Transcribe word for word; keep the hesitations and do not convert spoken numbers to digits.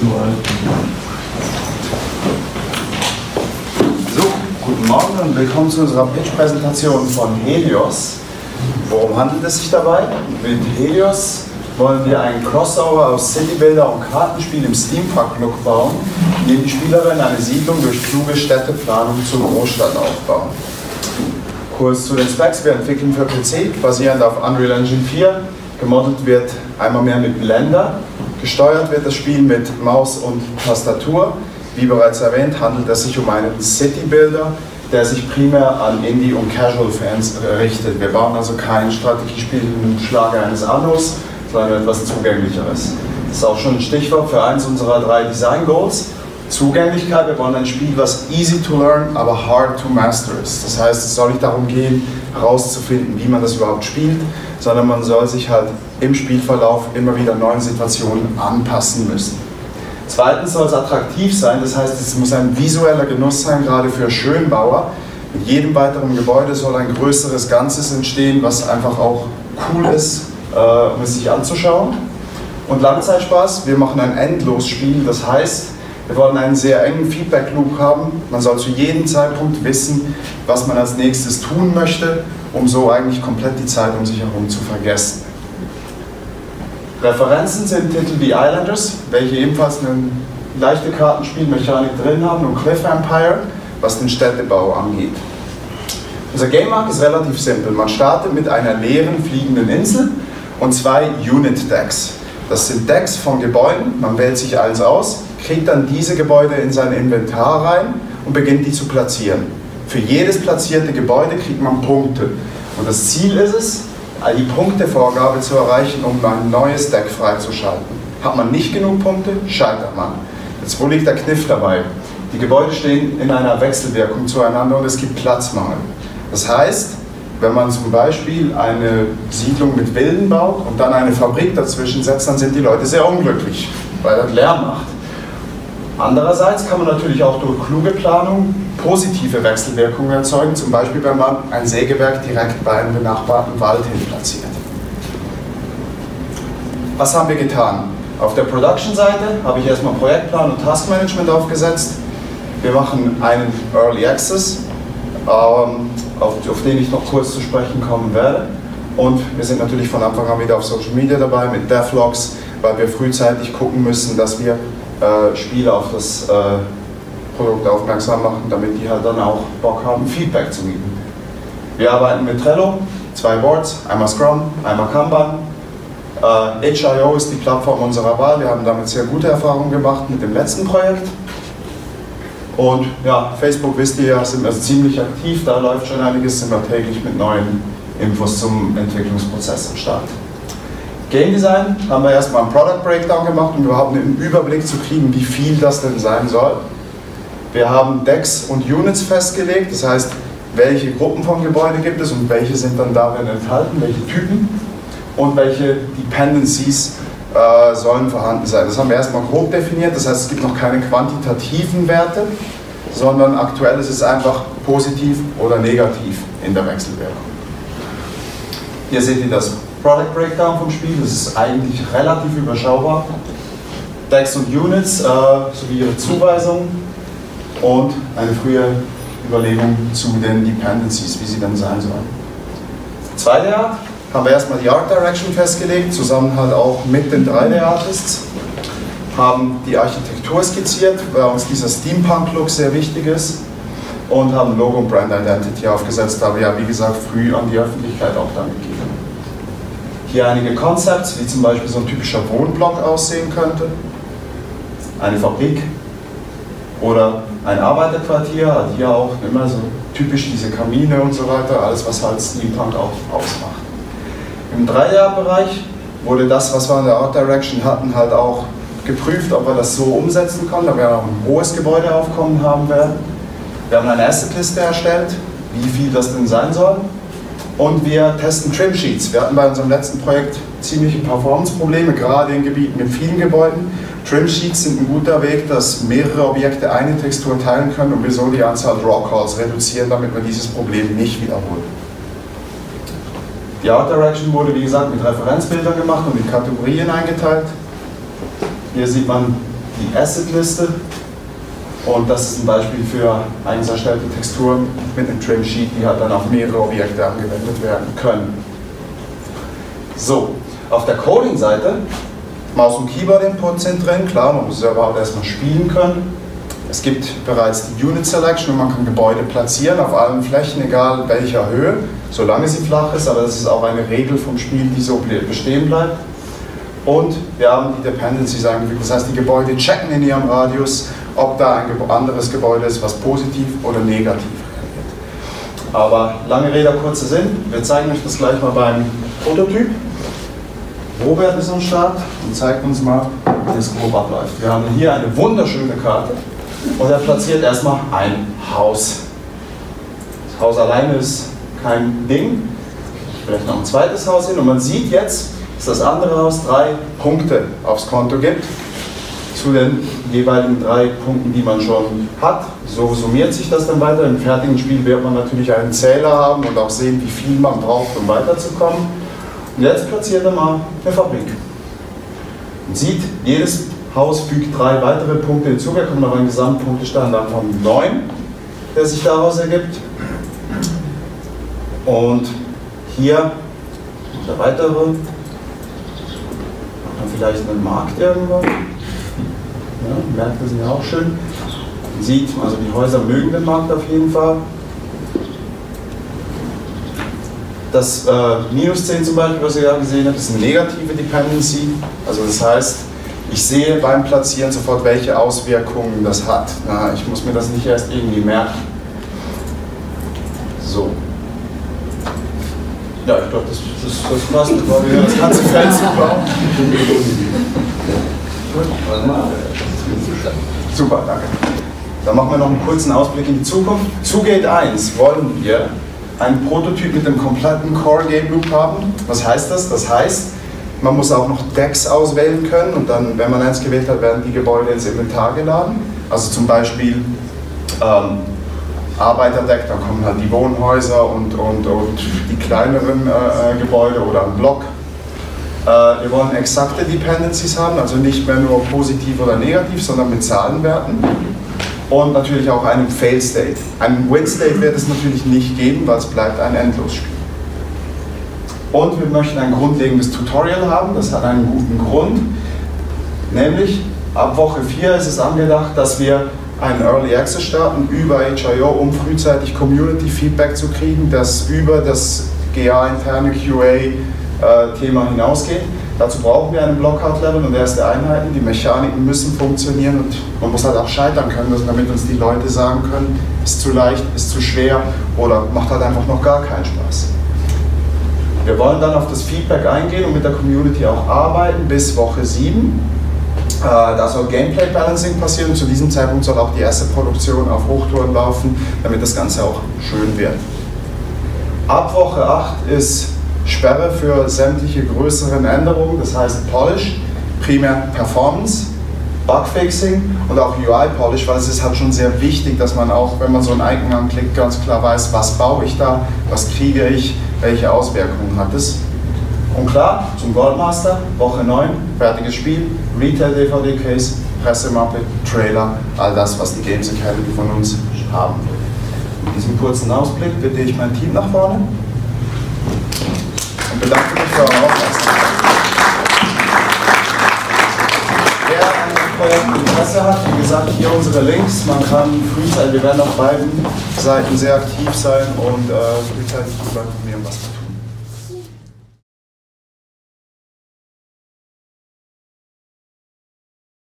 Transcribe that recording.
So, guten Morgen und willkommen zu unserer Pitch-Präsentation von Helios. Worum handelt es sich dabei? Mit Helios wollen wir einen Crossover aus Citybuilder und Kartenspiel im Steampunk-Look bauen, in dem die Spielerinnen eine Siedlung durch kluge Städteplanung zur Großstadt aufbauen. Kurz zu den Specs: Wir entwickeln für P C, basierend auf Unreal Engine vier. Gemodelt wird einmal mehr mit Blender. Gesteuert wird das Spiel mit Maus und Tastatur. Wie bereits erwähnt, handelt es sich um einen Citybuilder, der sich primär an Indie- und Casual-Fans richtet. Wir bauen also kein Strategiespiel im Schlage eines Annos, sondern etwas Zugänglicheres. Das ist auch schon ein Stichwort für eins unserer drei Design Goals. Zugänglichkeit. Wir wollen ein Spiel, was easy to learn, aber hard to master ist. Das heißt, es soll nicht darum gehen, herauszufinden, wie man das überhaupt spielt, sondern man soll sich halt im Spielverlauf immer wieder neuen Situationen anpassen müssen. Zweitens soll es attraktiv sein, das heißt, es muss ein visueller Genuss sein, gerade für Schönbauer. Mit jedem weiteren Gebäude soll ein größeres Ganzes entstehen, was einfach auch cool ist, äh, um es sich anzuschauen. Und Langzeitspaß, wir machen ein Endlosspiel, das heißt, wir wollen einen sehr engen Feedback-Loop haben. Man soll zu jedem Zeitpunkt wissen, was man als nächstes tun möchte, um so eigentlich komplett die Zeit um sich herum zu vergessen. Referenzen sind Titel wie Islanders, welche ebenfalls eine leichte Kartenspielmechanik drin haben, und Cliff Empire, was den Städtebau angeht. Unser Game Mark ist relativ simpel. Man startet mit einer leeren fliegenden Insel und zwei Unit Decks. Das sind Decks von Gebäuden, man wählt sich eins aus, kriegt dann diese Gebäude in sein Inventar rein und beginnt die zu platzieren. Für jedes platzierte Gebäude kriegt man Punkte. Und das Ziel ist es, die Punktevorgabe zu erreichen, um ein neues Deck freizuschalten. Hat man nicht genug Punkte, scheitert man. Jetzt, wo liegt der Kniff dabei? Die Gebäude stehen in einer Wechselwirkung zueinander und es gibt Platzmangel. Das heißt, wenn man zum Beispiel eine Siedlung mit Villen baut und dann eine Fabrik dazwischen setzt, dann sind die Leute sehr unglücklich, weil das Lärm macht. Andererseits kann man natürlich auch durch kluge Planung positive Wechselwirkungen erzeugen, zum Beispiel wenn man ein Sägewerk direkt bei einem benachbarten Wald hin platziert. Was haben wir getan? Auf der Production-Seite habe ich erstmal Projektplan und Taskmanagement aufgesetzt. Wir machen einen Early Access, ähm, auf, auf den ich noch kurz zu sprechen kommen werde. Und wir sind natürlich von Anfang an wieder auf Social Media dabei mit Devlogs, weil wir frühzeitig gucken müssen, dass wir äh, Spieler auf das äh, Produkt aufmerksam machen, damit die halt dann auch Bock haben, Feedback zu geben. Wir arbeiten mit Trello, zwei Boards, einmal Scrum, einmal Kanban. Äh, H I O ist die Plattform unserer Wahl, wir haben damit sehr gute Erfahrungen gemacht mit dem letzten Projekt. Und ja, Facebook, wisst ihr ja, sind wir ziemlich aktiv, da läuft schon einiges, sind wir täglich mit neuen Infos zum Entwicklungsprozess am Start. Game Design haben wir erstmal einen Product Breakdown gemacht, um überhaupt einen Überblick zu kriegen, wie viel das denn sein soll. Wir haben Decks und Units festgelegt, das heißt, welche Gruppen von Gebäuden gibt es und welche sind dann darin enthalten, welche Typen und welche Dependencies äh, sollen vorhanden sein. Das haben wir erstmal grob definiert, das heißt, es gibt noch keine quantitativen Werte, sondern aktuell ist es einfach positiv oder negativ in der Wechselwirkung. Hier seht ihr das Product Breakdown vom Spiel, das ist eigentlich relativ überschaubar. Decks und Units äh, sowie ihre Zuweisung und eine frühe Überlegung zu den Dependencies, wie sie dann sein sollen. Zweite Art haben wir erstmal die Art Direction festgelegt, zusammen halt auch mit den drei D Artists, haben die Architektur skizziert, weil uns dieser Steampunk-Look sehr wichtig ist, und haben Logo und Brand Identity aufgesetzt, da wir ja wie gesagt früh an die Öffentlichkeit auch damit gehen. Hier einige Concepts, wie zum Beispiel so ein typischer Wohnblock aussehen könnte, eine Fabrik oder ein Arbeiterquartier, hat hier auch immer so typisch diese Kamine und so weiter, alles was halt Steampunk auch ausmacht. Im drei D Art-Bereich wurde das, was wir in der Art Direction hatten, halt auch geprüft, ob wir das so umsetzen können, da wir auch ein hohes Gebäudeaufkommen haben werden. Wir haben eine Assetliste erstellt, wie viel das denn sein soll. Und wir testen Trim Sheets. Wir hatten bei unserem letzten Projekt ziemliche Performance-Probleme, gerade in Gebieten mit vielen Gebäuden. Trim Sheets sind ein guter Weg, dass mehrere Objekte eine Textur teilen können und wir so die Anzahl Draw Calls reduzieren, damit wir dieses Problem nicht wiederholen. Die Art Direction wurde, wie gesagt, mit Referenzbildern gemacht und mit Kategorien eingeteilt. Hier sieht man die Asset-Liste. Und das ist ein Beispiel für eigens erstellte Texturen mit einem Trim-Sheet, die halt dann auf mehrere Objekte angewendet werden können. So, auf der Coding-Seite, Maus- und Keyboard-Input sind drin, klar, man muss es ja überhaupt erstmal spielen können. Es gibt bereits die Unit Selection und man kann Gebäude platzieren auf allen Flächen, egal welcher Höhe, solange sie flach ist, aber das ist auch eine Regel vom Spiel, die so bestehen bleibt. Und wir haben die Dependencies eingefügt, das heißt, die Gebäude checken in ihrem Radius, ob da ein anderes Gebäude ist, was positiv oder negativ reagiert. Aber lange Rede, kurzer Sinn, wir zeigen euch das gleich mal beim Prototyp. Robert ist am Start und zeigt uns mal, wie das grob abläuft. Wir haben hier eine wunderschöne Karte und er platziert erstmal ein Haus. Das Haus alleine ist kein Ding, vielleicht noch ein zweites Haus hin und man sieht jetzt, dass das andere Haus drei Punkte aufs Konto gibt, zu den jeweiligen drei Punkten, die man schon hat. So summiert sich das dann weiter. Im fertigen Spiel wird man natürlich einen Zähler haben und auch sehen, wie viel man braucht, um weiterzukommen. Und jetzt platziert er mal eine Fabrik. Man sieht, jedes Haus fügt drei weitere Punkte hinzu. Wir kommen auf einen Gesamtpunktestand von neun, der sich daraus ergibt. Und hier der weitere. Hat man vielleicht einen Markt irgendwo. Ja, Märkte sind ja auch schön. Man sieht, also die Häuser mögen den Markt auf jeden Fall. Das äh, minus zehn zum Beispiel, was ihr ja gesehen habt, ist eine negative Dependency. Also das heißt, ich sehe beim Platzieren sofort, welche Auswirkungen das hat. Na, ich muss mir das nicht erst irgendwie merken. So. Ja, ich glaube, das, das, das passt, weil wir das ganze Feld bauen. Super, danke. Dann machen wir noch einen kurzen Ausblick in die Zukunft. Zu Gate eins wollen wir einen Prototyp mit dem kompletten Core Game Loop haben. Was heißt das? Das heißt, man muss auch noch Decks auswählen können und dann, wenn man eins gewählt hat, werden die Gebäude ins Inventar geladen. Also zum Beispiel ähm, Arbeiterdeck, dann kommen halt die Wohnhäuser und, und, und die kleineren äh, Gebäude oder ein Block. Äh, wir wollen exakte Dependencies haben, also nicht mehr nur positiv oder negativ, sondern mit Zahlenwerten. Und natürlich auch einen Fail-State. Einen Win-State wird es natürlich nicht geben, weil es bleibt ein Endlosspiel. Und wir möchten ein grundlegendes Tutorial haben, das hat einen guten Grund. Nämlich, ab Woche vier ist es angedacht, dass wir einen Early Access starten über H I O, um frühzeitig Community-Feedback zu kriegen, das über das G A-interne Q A-Thema hinausgeht. Dazu brauchen wir einen Blockout-Level und erste Einheiten. Die Mechaniken müssen funktionieren und man muss halt auch scheitern können, damit uns die Leute sagen können, ist zu leicht, ist zu schwer oder macht halt einfach noch gar keinen Spaß. Wir wollen dann auf das Feedback eingehen und mit der Community auch arbeiten bis Woche sieben. Da soll Gameplay Balancing passieren und zu diesem Zeitpunkt soll auch die erste Produktion auf Hochtouren laufen, damit das Ganze auch schön wird. Ab Woche acht ist Sperre für sämtliche größeren Änderungen, das heißt Polish, primär Performance, Bugfixing und auch U I-Polish, weil es ist halt schon sehr wichtig, dass man auch, wenn man so ein Icon anklickt, ganz klar weiß, was baue ich da, was kriege ich, welche Auswirkungen hat es. Und klar, zum Goldmaster, Woche neun, fertiges Spiel, Retail-D V D-Case, Pressemappe, Trailer, all das, was die Games Academy von uns haben will. Mit diesem kurzen Ausblick bitte ich mein Team nach vorne und bedanke mich für eure Aufmerksamkeit. Wer an dem Projekt Interesse hat, wie gesagt, hier unsere Links, man kann frühzeitig, wir werden auf beiden Seiten sehr aktiv sein und äh, frühzeitig darüber informieren, was wir tun.